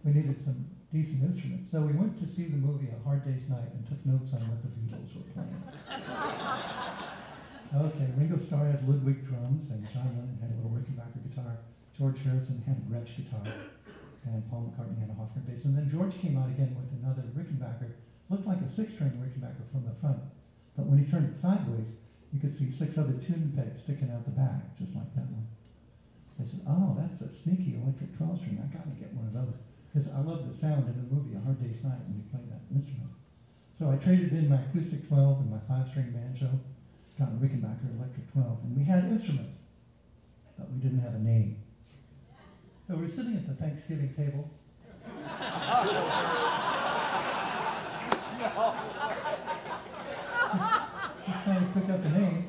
we needed some decent instruments. So we went to see the movie A Hard Day's Night and took notes on what the Beatles were playing. Okay, Ringo Starr had Ludwig drums, and John Lennon had a little Rickenbacker guitar. George Harrison had a Gretsch guitar, and Paul McCartney had a Hofner bass. And then George came out again with another Rickenbacker. Looked like a 6-string Rickenbacker from the front, but when he turned it sideways, you could see 6 other tune pegs sticking out the back, just like that one. I said, oh, that's a sneaky electric 12-string. I gotta get one of those. Because I love the sound in the movie A Hard Day's Night when you play that instrument. So I traded in my acoustic 12 and my 5-string banjo, got a Rickenbacker electric 12, and we had instruments, but we didn't have a name. So we're sitting at the Thanksgiving table. Just trying to pick up a name.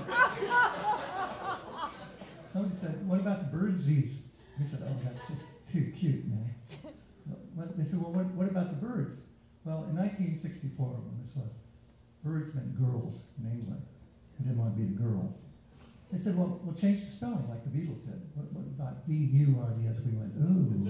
Somebody said, what about the Birdsies? We said, oh, that's just too cute, man. They said, well, what about the birds? Well, in 1964, when this was, birds meant girls in England. We didn't want to be the girls. They said, well, we'll change the spelling like the Beatles did. What about B-U-R-D-S? We went, ooh.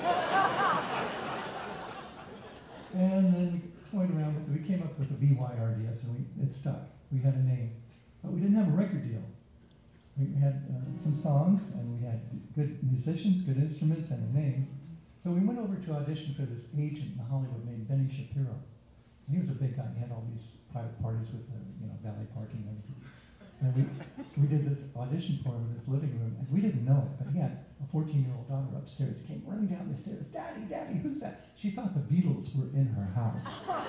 And then we toyed around with it. We came up with the B-Y-R-D-S, and it stuck. We had a name. But we didn't have a record deal. We had some songs, and we had good musicians, good instruments, and a name. So we went over to audition for this agent in Hollywood named Benny Shapiro. And he was a big guy. He had all these private parties with valet parking and everything. And we did this audition for him in his living room, and we didn't know it, but he had a 14-year-old daughter upstairs. She came running down the stairs. Daddy, Daddy, who's that? She thought the Beatles were in her house.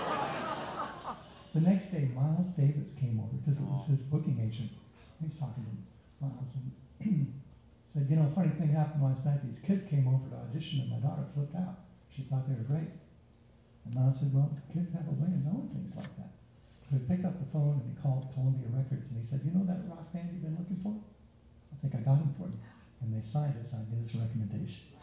The next day, Miles Davis came over because it was his booking agent. He was talking to Miles and said, you know, a funny thing happened last night. These kids came over to audition, and my daughter flipped out. She thought they were great. And Miles said, well, kids have a way of knowing things like that. So he picked up the phone and he called Columbia Records and he said, you know that rock band you've been looking for? I think I got him for you. And they signed us on his recommendation.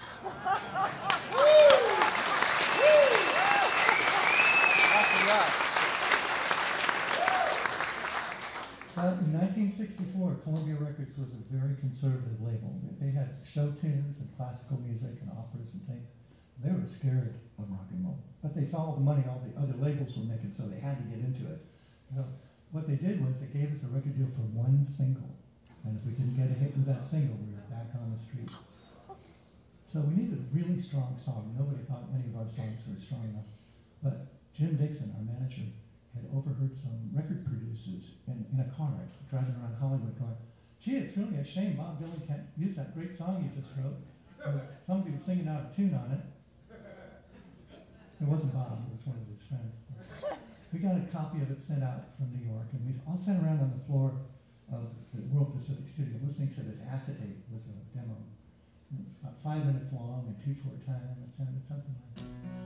In 1964, Columbia Records was a very conservative label. They had show tunes and classical music and operas and things. They were scared of rock and roll. But they saw all the money all the other labels were making, so they had to get into it. So what they did was they gave us a record deal for one single. And if we didn't get a hit with that single, we were back on the street. So we needed a really strong song. Nobody thought any of our songs were strong enough. But Jim Dixon, our manager, had overheard some record producers in a car driving around Hollywood going, gee, it's really a shame Bob Dylan can't use that great song you just wrote. Somebody was singing out of tune on it. It wasn't Bob, it was one of his friends. We got a copy of it sent out from New York, and we all sat around on the floor of the World Pacific Studio listening to this Acetate. It was a demo. It was about 5 minutes long and 2/4 time. It sounded something like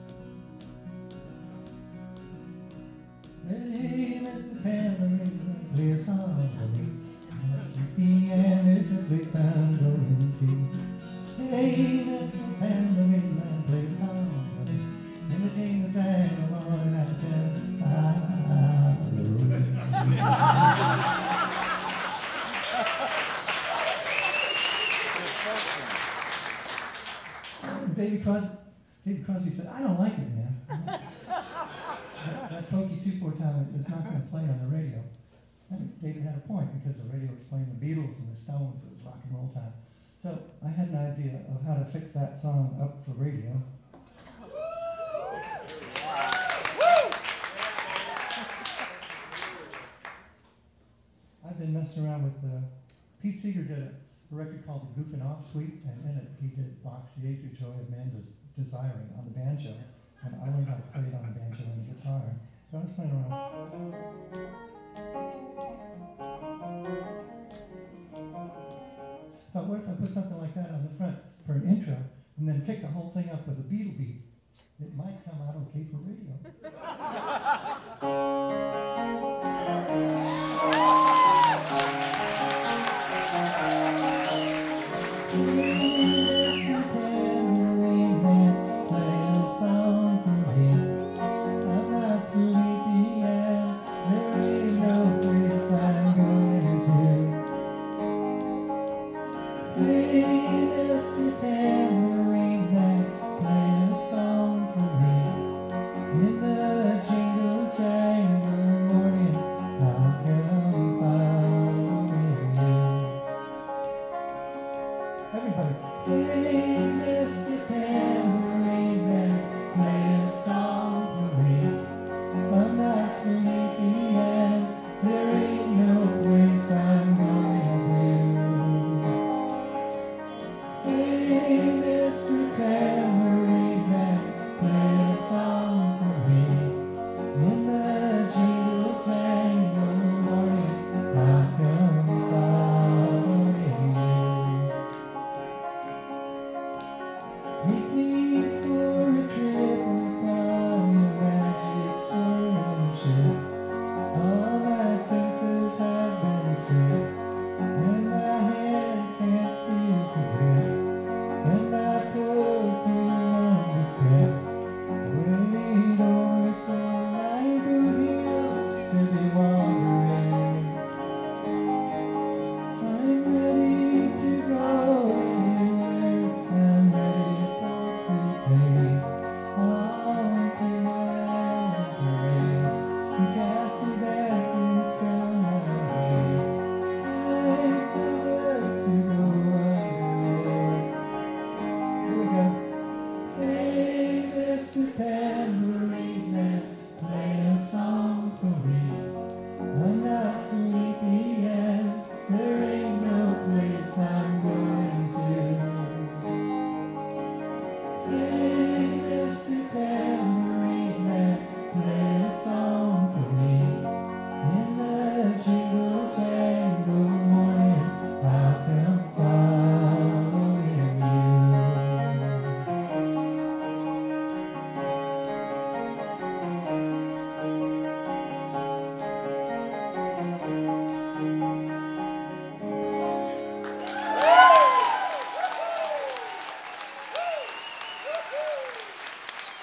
that. Hey, Mr. Tambourine, play a song for me. And it's a big tambourine too. Hey, Mr. Tambourine, play a song for me. And the jingle jangle on that jam. David Crosby said, I don't like it, man. that folky 2/4 time is not going to play on the radio. And David had a point because the radio was playing the Beatles and the Stones. It was rock and roll time. So I had an idea of how to fix that song up for radio. I've been messing around with Pete Seeger did a record called The Goofin' Off Suite, and in it he did Bach's The Jesu Joy of Man Desiring on the banjo, and I learned how to play it on the banjo and the guitar. So I was playing around. Thought, what if I put something like that on the front for an intro, and then kick the whole thing up with a Beatle beat? It might come out okay for radio. Mr. Tambourine Man, play a song. to pay.